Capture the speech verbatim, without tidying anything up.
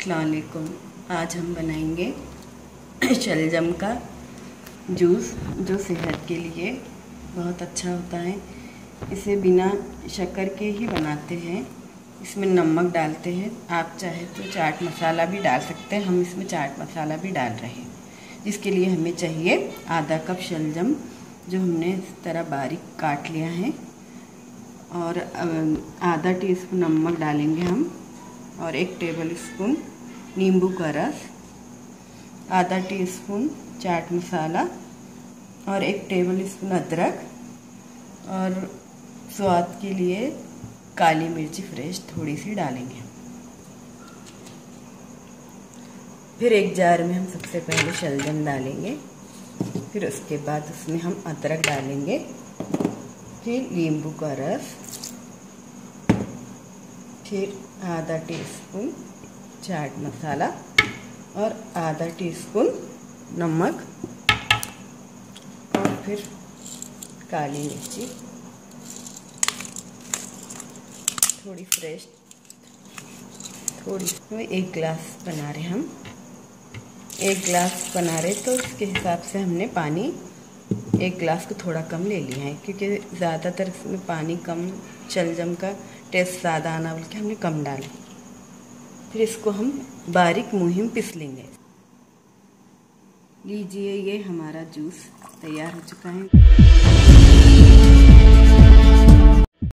अस्सलाम वालेकुम। आज हम बनाएंगे शलजम का जूस जो सेहत के लिए बहुत अच्छा होता है। इसे बिना शक्कर के ही बनाते हैं। इसमें नमक डालते हैं, आप चाहे तो चाट मसाला भी डाल सकते हैं। हम इसमें चाट मसाला भी डाल रहे हैं, जिसके लिए हमें चाहिए आधा कप शलजम जो हमने इस तरह बारीक काट लिया है, और आधा टीस्पून नमक डालेंगे हम, और एक टेबल स्पून नींबू का रस, आधा टीस्पून चाट मसाला, और एक टेबल स्पून अदरक, और स्वाद के लिए काली मिर्ची फ्रेश थोड़ी सी डालेंगे। फिर एक जार में हम सबसे पहले शलजम डालेंगे, फिर उसके बाद उसमें हम अदरक डालेंगे, फिर नींबू का रस, फिर आधा टीस्पून चाट मसाला और आधा टीस्पून नमक, और फिर काली मिर्ची थोड़ी फ्रेश, थोड़ी। एक गिलास बना रहे हम, एक गिलास बना रहे तो उसके हिसाब से हमने पानी एक गिलास को थोड़ा कम ले लिया है, क्योंकि ज़्यादातर इसमें पानी कम, शलजम का टेस्ट ज़्यादा आना बोल के हमने कम डाला। फिर इसको हम बारीक मुहिम पीस लेंगे। लीजिए, ये हमारा जूस तैयार हो चुका है।